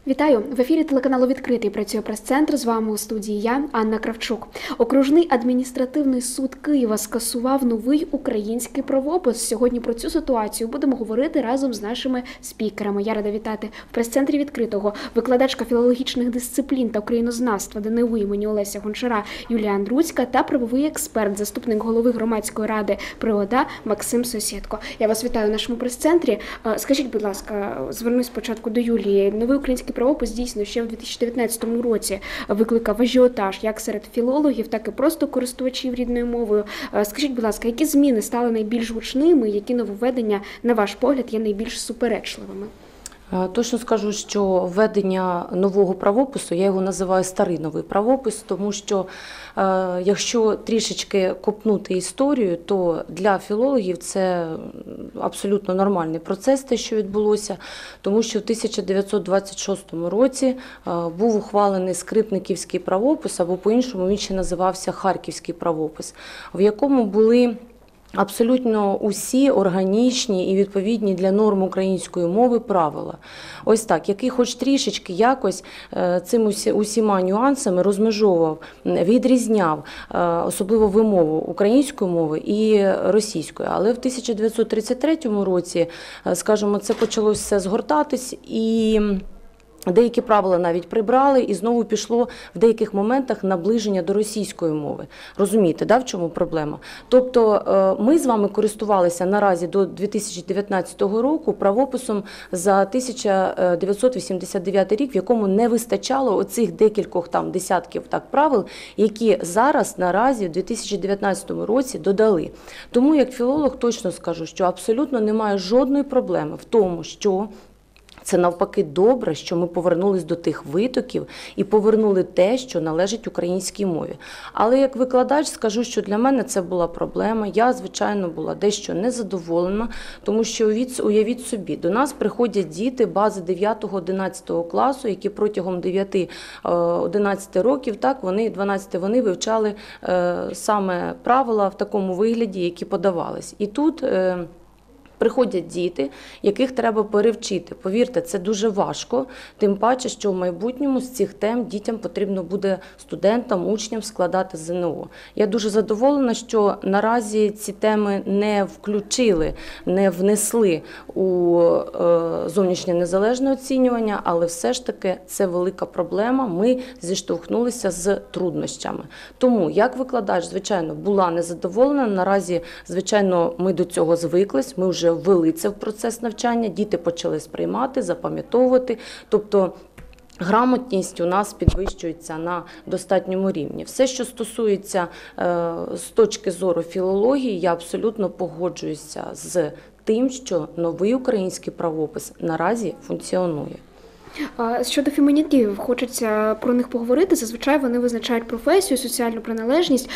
Вітаю! В ефірі телеканалу «Відкритий» працює прес-центр. З вами у студії я, Анна Кравчук. Окружний адміністративний суд Києва скасував новий український правопис. Сьогодні про цю ситуацію будемо говорити разом з нашими спікерами. Я рада вітати в прес-центрі «Відкритого» викладачка філологічних дисциплін та українознавства ДНУ імені Олеся Гончара Юлія Андруцька та правовий експерт, заступник голови громадської ради при ОДА Максим Сосєдко. Я вас вітаю в нашому прес-центрі. Скажіть, будь ласка, звернусь спочатку до Юлії. Новий український правопис дійсно ще в 2019 році викликав ажіотаж як серед філологів, так і просто користувачів рідною мовою. Скажіть, будь ласка, які зміни стали найбільш гучними, які нововведення, на ваш погляд, є найбільш суперечливими? Точно скажу, що введення нового правопису, я його називаю старий новий правопис, тому що якщо трішечки копнути історію, то для філологів це абсолютно нормальний процес, те, що відбулося, тому що в 1926 році був ухвалений Скрипниківський правопис, або по-іншому він ще називався Харківський правопис, в якому були абсолютно усі органічні і відповідні для норм української мови правила. Ось так, який хоч трішечки якось цим усіма нюансами розмежовував, відрізняв особливо вимову української мови і російської. Але в 1933 році, скажімо, це почало все згортатись і деякі правила навіть прибрали, і знову пішло в деяких моментах наближення до російської мови. Розумієте, да, в чому проблема? Тобто ми з вами користувалися наразі до 2019 року правописом за 1989 рік, в якому не вистачало оцих декількох там десятків правил, які зараз наразі в 2019 році додали. Тому як філолог точно скажу, що абсолютно немає жодної проблеми в тому, що це навпаки добре, що ми повернулись до тих витоків і повернули те, що належить українській мові. Але як викладач скажу, що для мене це була проблема. Я, звичайно, була дещо незадоволена, тому що уявіть собі, до нас приходять діти бази 9-11 класу, які протягом 9-11 років, так, вони 12 вони вивчали саме правила в такому вигляді, які подавались. І тут приходять діти, яких треба перевчити. Повірте, це дуже важко, тим паче, що в майбутньому з цих тем дітям потрібно буде студентам, учням складати ЗНО. Я дуже задоволена, що наразі ці теми не включили, не внесли у зовнішнє незалежне оцінювання, але все ж таки це велика проблема, ми зіштовхнулися з труднощами. Тому, як викладач, звичайно, була незадоволена, наразі, звичайно, ми до цього звиклись, ми вже ввели це в процес навчання, діти почали сприймати, запам'ятовувати, тобто грамотність у нас підвищується на достатньому рівні. Все, що стосується з точки зору філології, я абсолютно погоджуюся з тим, що новий український правопис наразі функціонує. Щодо фемінітивів, хочеться про них поговорити. Зазвичай вони визначають професію, соціальну приналежність.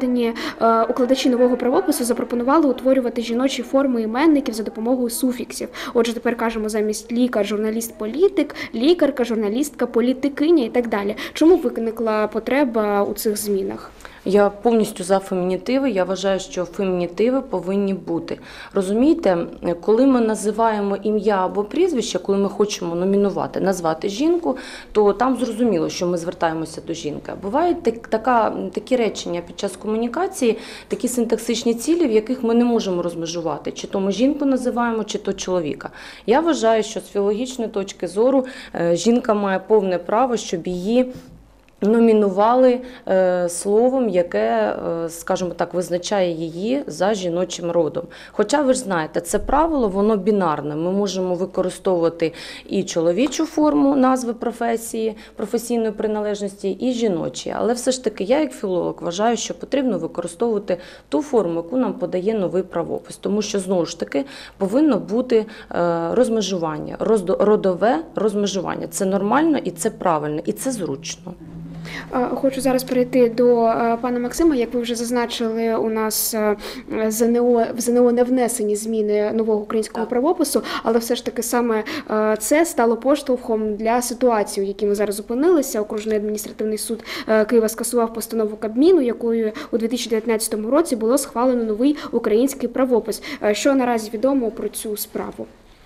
Укладачі нового правопису запропонували утворювати жіночі форми іменників за допомогою суфіксів. Отже, тепер кажемо замість лікар, журналіст, політик, лікарка, журналістка, політикиня і так далі. Чому виникла потреба у цих змінах? Я повністю за фемінітиви, я вважаю, що фемінітиви повинні бути. Розумієте, коли ми називаємо ім'я або прізвище, коли ми хочемо номінувати, назвати жінку, то там зрозуміло, що ми звертаємося до жінки. Бувають такі речення під час комунікації, такі синтаксичні цілі, в яких ми не можемо розмежувати, чи то ми жінку називаємо, чи то чоловіка. Я вважаю, що з філологічної точки зору жінка має повне право, щоб її номінували словом, яке, скажімо так, визначає її за жіночим родом. Хоча, ви ж знаєте, це правило, воно бінарне. Ми можемо використовувати і чоловічу форму назви професії, професійної приналежності, і жіночі. Але все ж таки, я як філолог вважаю, що потрібно використовувати ту форму, яку нам подає новий правопис. Тому що, знову ж таки, повинно бути розмежування, родове розмежування. Це нормально і це правильно, і це зручно. Хочу зараз перейти до пана Максима. Як ви вже зазначили, у нас в ЗНО не внесені зміни нового українського правопису, але все ж таки саме це стало поштовхом для ситуації, в якій ми зараз опинилися. Окружний адміністративний суд Києва скасував постанову Кабміну, якою у 2019 році було схвалено новий український правопис. Що наразі відомо про цю справу?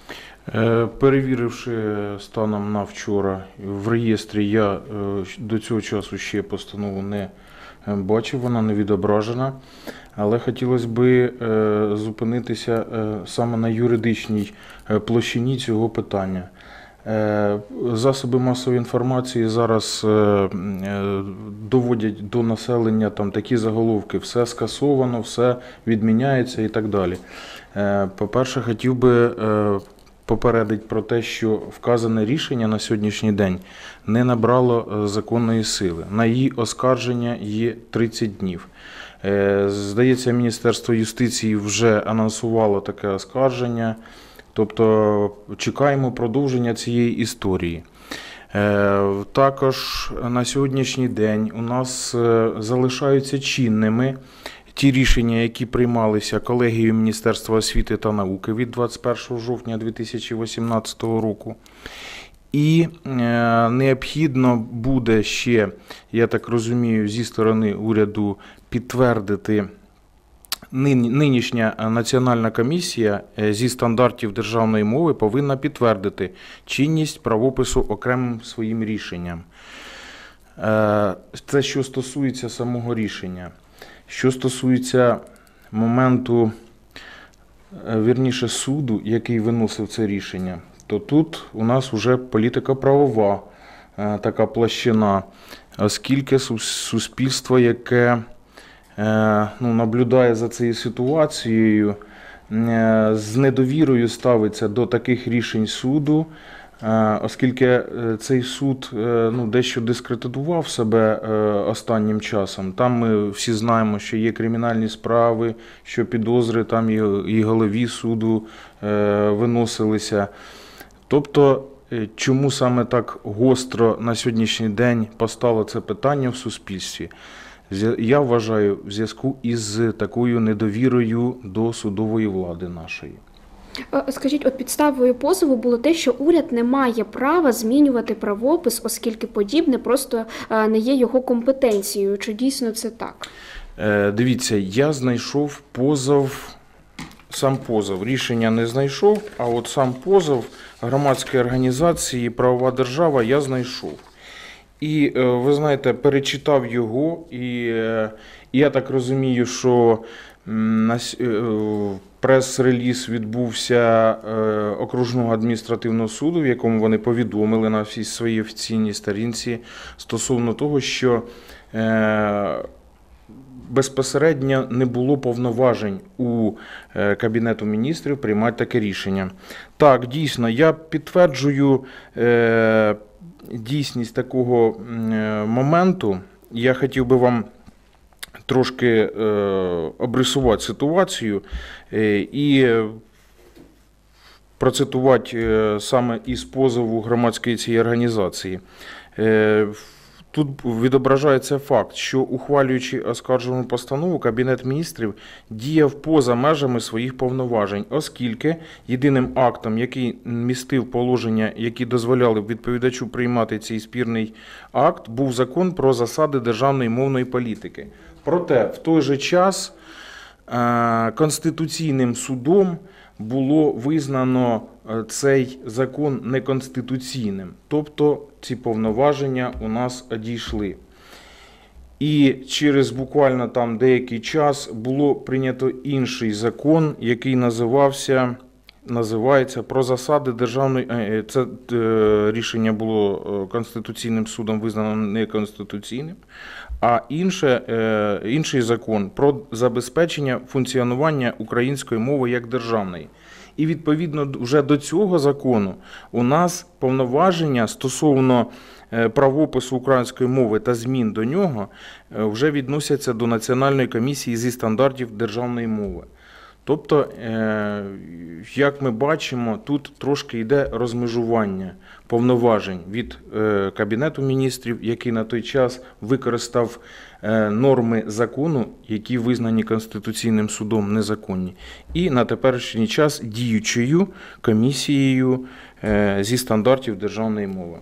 Перевіривши станом на вчора в реєстрі, я до цього часу ще постанову не бачив, вона не відображена, але хотілося б зупинитися саме на юридичній площині цього питання. Засоби масової інформації зараз доводять до населення там такі заголовки: все скасовано, все відміняється і так далі. По-перше, хотів би попередити про те, що вказане рішення на сьогоднішній день не набрало законної сили. На її оскарження є 30 днів. Здається, Міністерство юстиції вже анонсувало таке оскарження. Тобто чекаємо продовження цієї історії. Також на сьогоднішній день у нас залишаються чинними ті рішення, які приймалися колегією Міністерства освіти та науки від 21 жовтня 2018 року. І необхідно буде ще, я так розумію, зі сторони уряду підтвердити. Нинішня Національна комісія зі стандартів державної мови повинна підтвердити чинність правопису окремим своїм рішенням. Це що стосується самого рішення. Що стосується моменту, вірніше, суду, який виносив це рішення, то тут у нас вже політико-правова така площина, оскільки суспільство, яке наблюдає за цією ситуацією, з недовірою ставиться до таких рішень суду, оскільки цей суд дещо дискредитував себе останнім часом. Там ми всі знаємо, що є кримінальні справи, що підозри там і голові суду виносилися. Тобто, чому саме так гостро на сьогоднішній день постало це питання в суспільстві? Я вважаю, в зв'язку із такою недовірою до судової влади нашої. Скажіть, от підставою позову було те, що уряд не має права змінювати правопис, оскільки подібне просто не є його компетенцією. Чи дійсно це так? Дивіться, я знайшов сам позов. Рішення не знайшов, а от сам позов громадської організації «Правова держава» я знайшов. І, ви знаєте, перечитав його, і я так розумію, що прес-реліз відбувся окружного адміністративного суду, в якому вони повідомили на всій своїй офіційній сторінці стосовно того, що безпосередньо не було повноважень у Кабінету міністрів приймати таке рішення. Так, дійсно, я підтверджую дійсність такого моменту. Я хотів би вам трошки обрисувати ситуацію і процитувати саме із позову громадської цієї організації. Тут відображається факт, що, ухвалюючи оскаржувану постанову, Кабінет міністрів діяв поза межами своїх повноважень, оскільки єдиним актом, який містив положення, які дозволяли відповідачу приймати цей спірний акт, був Закон про засади державної мовної політики. Проте, в той же час Конституційним судом було визнано цей закон неконституційним. Тобто ці повноваження у нас одійшли. І через буквально там деякий час було прийнято інший закон, який називається «Про засади державної…» Це рішення було Конституційним судом визнано неконституційним. А інший закон про забезпечення функціонування української мови як державної. І відповідно вже до цього закону у нас повноваження стосовно правопису української мови та змін до нього вже відносяться до Національної комісії зі стандартів державної мови. Тобто, як ми бачимо, тут трошки йде розмежування повноважень від Кабінету міністрів, який на той час використав норми закону, які визнані Конституційним судом незаконні, і на теперішній час діючою комісією зі стандартів державної мови.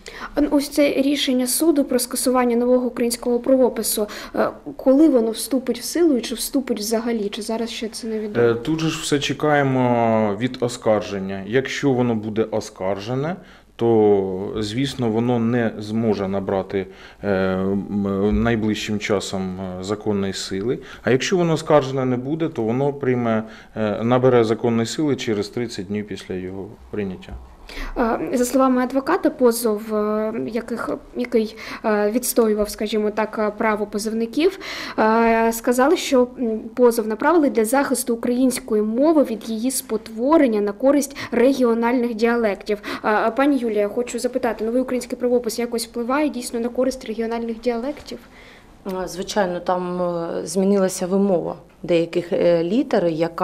Ось це рішення суду про скасування нового українського правопису. Коли воно вступить в силу і чи вступить взагалі? Чи зараз ще це невідомо? Тут же ж все чекаємо від оскарження. Якщо воно буде оскаржене, то, звісно, воно не зможе набрати найближчим часом законної сили. А якщо воно оскаржене не буде, то воно набере законної сили через 30 днів після його прийняття. За словами адвоката, позов, який відстоював, скажімо так, право позовників, сказали, що позов направили для захисту української мови від її спотворення на користь регіональних діалектів. Пані Юлія, я хочу запитати, новий український правопис якось впливає дійсно на користь регіональних діалектів? Звичайно, там змінилася вимова деяких літер,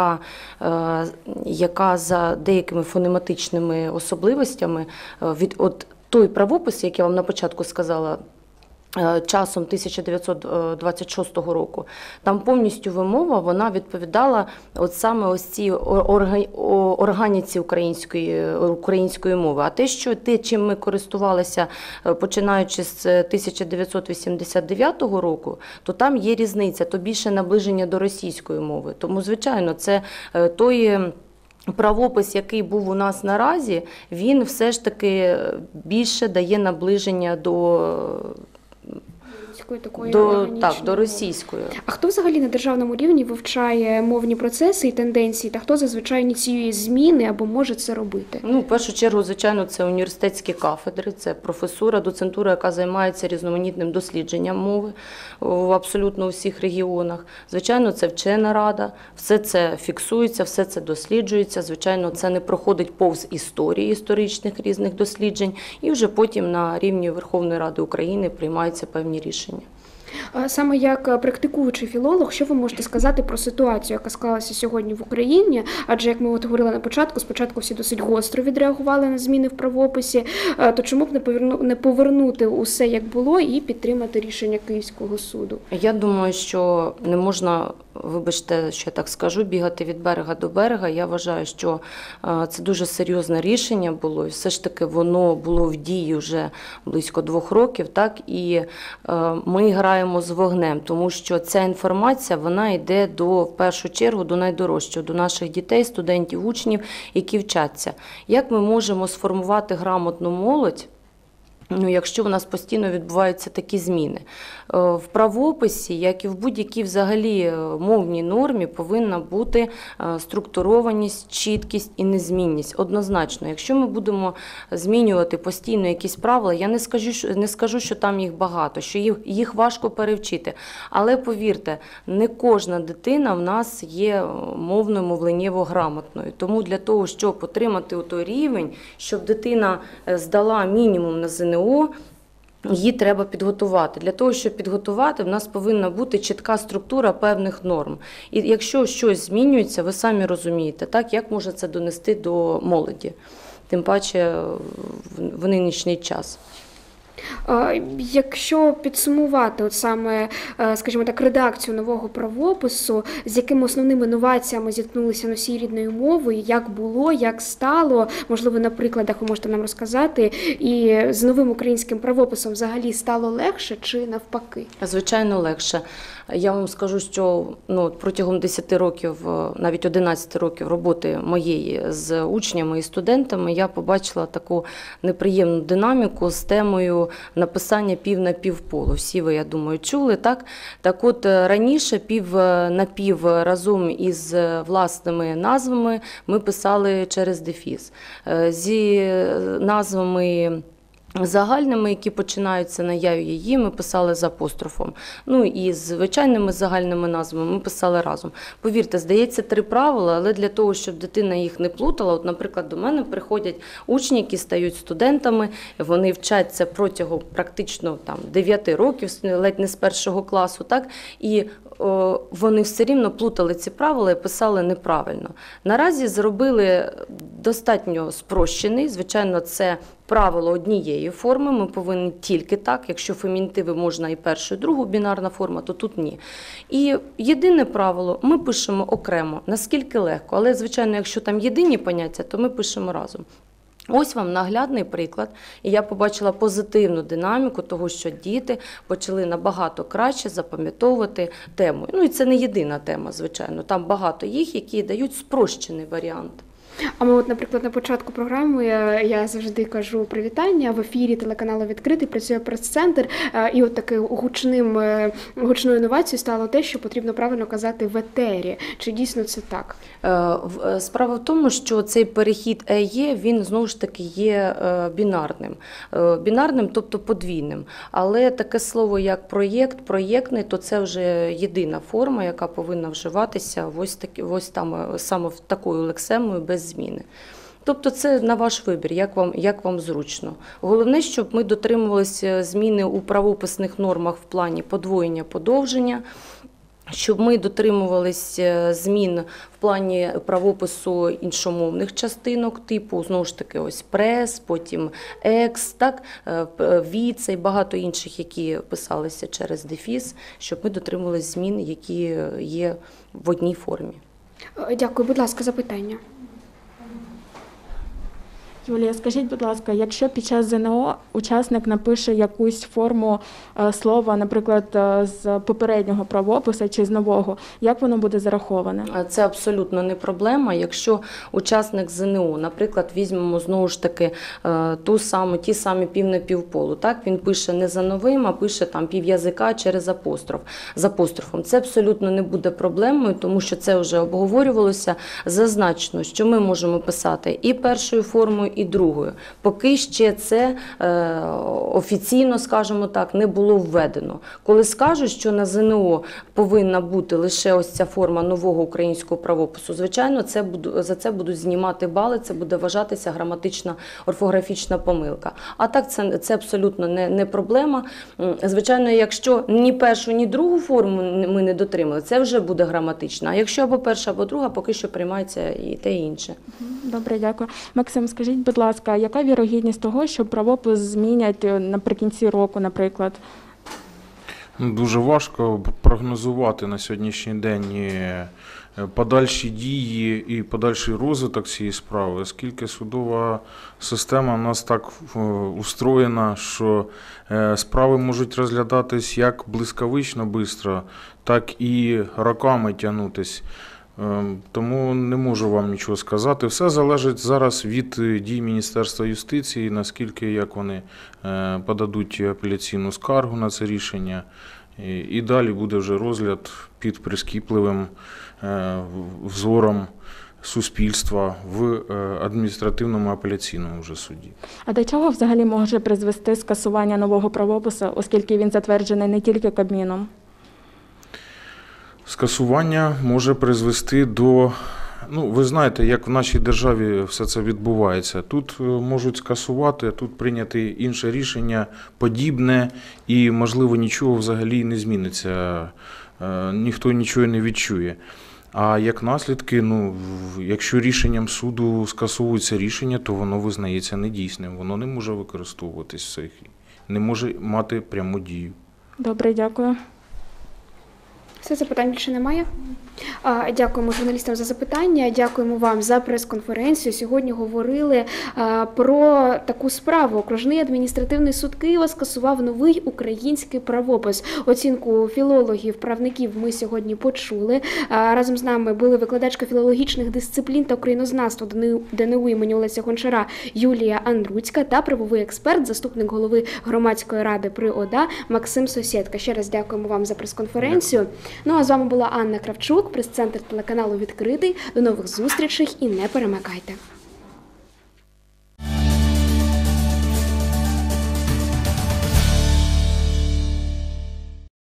яка за деякими фонематичними особливостями от той правопис, який я вам на початку сказала, часом 1926 року, там повністю вимова, вона відповідала от саме ось цій органіці української мови. А те, чим ми користувалися, починаючи з 1989 року, то там є різниця, то більше наближення до російської мови. Тому, звичайно, це той правопис, який був у нас наразі, він все ж таки більше дає наближення до російської. А хто взагалі на державному рівні вивчає мовні процеси і тенденції, та хто зазвичай ініціює зміни або може це робити? В першу чергу, звичайно, це університетські кафедри, це професура, доцентура, яка займається різноманітним дослідженням мови в абсолютно усіх регіонах. Звичайно, це вчена рада, все це фіксується, все це досліджується. Звичайно, це не проходить повз історії історичних різних досліджень, і вже потім на рівні Верховної Ради України приймаються певні рішення. Саме як практикуючий філолог, що ви можете сказати про ситуацію, яка склалася сьогодні в Україні? Адже, як ми говорили на початку, спочатку всі досить гостро відреагували на зміни в правописі, то чому б не повернути усе, як було, і підтримати рішення Київського суду? Я думаю, що не можна, вибачте, що я так скажу, бігати від берега до берега. Я вважаю, що це дуже серйозне рішення було, і все ж таки воно було в дії вже близько 2 років, так, і ми граємо з вогнем, тому що ця інформація, вона йде в першу чергу до найдорожчого, до наших дітей, студентів, учнів, які вчаться. Як ми можемо сформувати грамотну молодь, якщо у нас постійно відбуваються такі зміни? В правописі, як і в будь-якій взагалі мовній нормі, повинна бути структурованість, чіткість і незмінність. Однозначно, якщо ми будемо змінювати постійно якісь правила, я не скажу, що там їх багато, що їх важко перевчити. Але повірте, не кожна дитина в нас є мовленнєво грамотною. Тому для того, щоб отримати той рівень, щоб дитина здала мінімум на ЗНО, її треба підготувати. Для того, щоб підготувати, в нас повинна бути чітка структура певних норм. І якщо щось змінюється, ви самі розумієте, так, як можна це донести до молоді, тим паче в нинішній час. Якщо підсумувати саме, скажімо так, редакцію нового правопису, з якими основними новаціями зіткнулися носії рідної мови, як було, як стало, можливо, на прикладах ви можете нам розказати, і з новим українським правописом взагалі стало легше чи навпаки? Звичайно, легше. Я вам скажу, що протягом 10 років, навіть 11 років роботи моєї з учнями і студентами, я побачила таку неприємну динаміку з темою написання пів на пів полу. Всі ви, я думаю, чули, так? Так от, раніше пів на пів разом із власними назвами ми писали через дефіс. Зі назвами загальними, які починаються на я і її, ми писали з апострофом. І з звичайними загальними назвами ми писали разом. Повірте, здається, 3 правила, але для того, щоб дитина їх не плутала, от, наприклад, до мене приходять учні, які стають студентами, вони вчаться протягом практично 9 років, ледь не з 1 класу, так? І вони все рівно плутали ці правила і писали неправильно. Наразі зробили достатньо спрощений, звичайно, це правило однієї форми, ми повинні тільки так, якщо фемінітиви можна і першу, і другу бінарна форма, то тут ні. І єдине правило, ми пишемо окремо, наскільки легко, але, звичайно, якщо там єдині поняття, то ми пишемо разом. Ось вам наглядний приклад, і я побачила позитивну динаміку того, що діти почали набагато краще запам'ятовувати тему. Ну і це не єдина тема, звичайно, там багато їх, які дають спрощений варіант. А ми от, наприклад, на початку програми я завжди кажу привітання. В ефірі телеканалу «Відкритий» працює прес-центр. І от такою гучною інновацією стало те, що потрібно правильно казати в етері. Чи дійсно це так? Справа в тому, що цей перехід ЕЄ, він знову ж таки є бінарним. Бінарним, тобто подвійним. Але таке слово, як проєкт, проєктний, то це вже єдина форма, яка повинна вживатися ось там, саме в такою лексемою, без зміни. Тобто це на ваш вибір, як вам зручно. Головне, щоб ми дотримувалися зміни у правописних нормах в плані подвоєння, подовження, щоб ми дотримувалися змін в плані правопису іншомовних частинок, типу, знову ж таки, ось прес, потім екс, так, віце і багато інших, які писалися через дефіс, щоб ми дотримувалися змін, які є в одній формі. Дякую. Будь ласка, запитання. Юлія, скажіть, будь ласка, якщо під час ЗНО учасник напише якусь форму слова, наприклад, з попереднього правопису чи з нового, як воно буде зараховане? Це абсолютно не проблема. Якщо учасник ЗНО, наприклад, візьмемо знову ж таки ті самі пів на півполу, так, він пише не за новим, а пише там пів'язика через апостроф, з апострофом. Це абсолютно не буде проблемою, тому що це вже обговорювалося. Зазначено, що ми можемо писати і першою формою, і другою. Поки ще це офіційно, скажімо так, не було введено. Коли скажуть, що на ЗНО повинна бути лише ось ця форма нового українського правопису, звичайно, за це будуть знімати бали, це буде вважатися граматична, орфографічна помилка. А так це абсолютно не проблема. Звичайно, якщо ні першу, ні другу форму ми не дотримали, це вже буде граматична. А якщо або перша, або друга, поки що приймається і те, і інше. Добре, дякую. Максим, скажіть, будь ласка, яка вірогідність того, що правопис змінять наприкінці року, наприклад? Дуже важко прогнозувати на сьогоднішній день подальші дії і подальший розвиток цієї справи, оскільки судова система у нас так устроєна, що справи можуть розглядатись як блискавично швидко, так і роками тягнутись. Тому не можу вам нічого сказати. Все залежить зараз від дій Міністерства юстиції, наскільки як вони подадуть апеляційну скаргу на це рішення. І далі буде вже розгляд під прискіпливим взором суспільства в адміністративному апеляційному вже суді. А до чого взагалі може призвести скасування нового правопису, оскільки він затверджений не тільки Кабміном? Скасування може призвести до, ви знаєте, як в нашій державі все це відбувається. Тут можуть скасувати, тут прийняти інше рішення, подібне, і, можливо, нічого взагалі не зміниться, ніхто нічого не відчує. А як наслідки, якщо рішенням суду скасовується рішення, то воно визнається недійсним, воно не може використовуватись, не може мати пряму дію. Добре, дякую. Все, запитань більше немає? Дякуємо журналістам за запитання, дякуємо вам за прес-конференцію. Сьогодні говорили про таку справу. Окружний адміністративний суд Києва скасував новий український правопис. Оцінку філологів, правників ми сьогодні почули. Разом з нами були викладачка філологічних дисциплін та українознавства ДНУ імені Олеся Гончара Юлія Андруцька та правовий експерт, заступник голови громадської ради при ОДА Максим Сосєдка. Ще раз дякуємо вам за прес-конференцію. Ну а з вами була Анна Кравчук, прес-центр телеканалу «Відкритий». До нових зустрічей і не перемикайте.